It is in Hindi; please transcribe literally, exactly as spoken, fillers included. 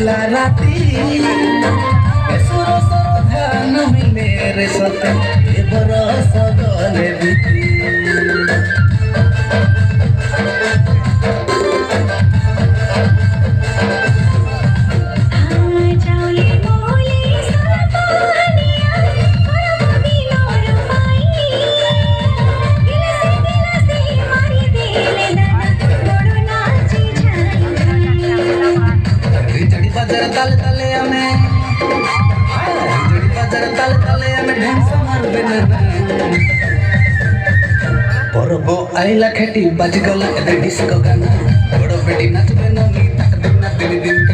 आइला राती सुर सुर ध्यान मिले रे सते ए बरस गले बीती बाजार ताल ताले हमें जोड़ी बाजार ताल ताले हमें ढंग मार देना परबो आइला खेती बाज गला ए डिस्को गाना बड़ो बेटी नाच देना नी तक दिन दिन दिन